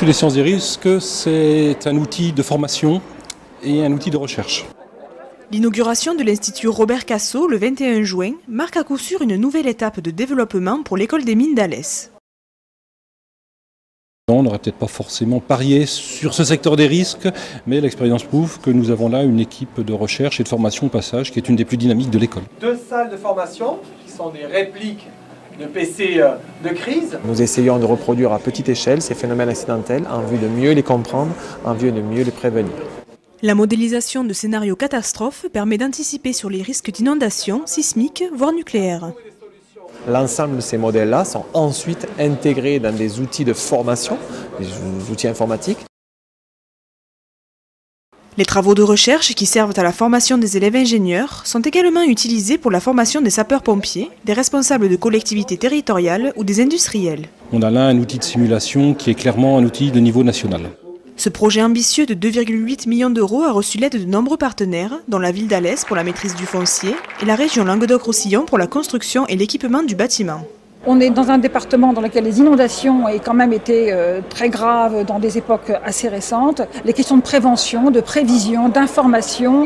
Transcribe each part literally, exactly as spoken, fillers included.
l'Institut des sciences des risques, c'est un outil de formation et un outil de recherche. L'inauguration de l'Institut Robert Cassot le vingt et un juin marque à coup sûr une nouvelle étape de développement pour l'école des mines d'Alès. On n'aurait peut-être pas forcément parié sur ce secteur des risques, mais l'expérience prouve que nous avons là une équipe de recherche et de formation au passage qui est une des plus dynamiques de l'école. Deux salles de formation qui sont des répliques de P C de crise. Nous essayons de reproduire à petite échelle ces phénomènes accidentels en vue de mieux les comprendre, en vue de mieux les prévenir. La modélisation de scénarios catastrophes permet d'anticiper sur les risques d'inondation, sismiques, voire nucléaires. L'ensemble de ces modèles-là sont ensuite intégrés dans des outils de formation, des outils informatiques. Les travaux de recherche qui servent à la formation des élèves ingénieurs sont également utilisés pour la formation des sapeurs-pompiers, des responsables de collectivités territoriales ou des industriels. On a là un outil de simulation qui est clairement un outil de niveau national. Ce projet ambitieux de deux virgule huit millions d'euros a reçu l'aide de nombreux partenaires, dont la ville d'Alès pour la maîtrise du foncier et la région Languedoc-Roussillon pour la construction et l'équipement du bâtiment. On est dans un département dans lequel les inondations ont quand même été euh, très graves dans des époques assez récentes. Les questions de prévention, de prévision, d'information,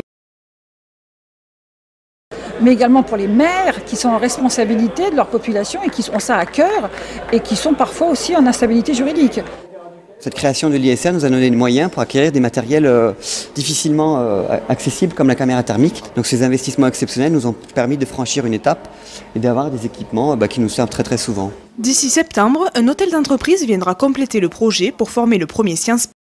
mais également pour les maires qui sont en responsabilité de leur population et qui ont ça à cœur et qui sont parfois aussi en instabilité juridique. Cette création de l'I S R nous a donné les moyens pour acquérir des matériels euh, difficilement euh, accessibles comme la caméra thermique. Donc ces investissements exceptionnels nous ont permis de franchir une étape et d'avoir des équipements euh, bah, qui nous servent très très souvent. D'ici septembre, un hôtel d'entreprise viendra compléter le projet pour former le premier Sciences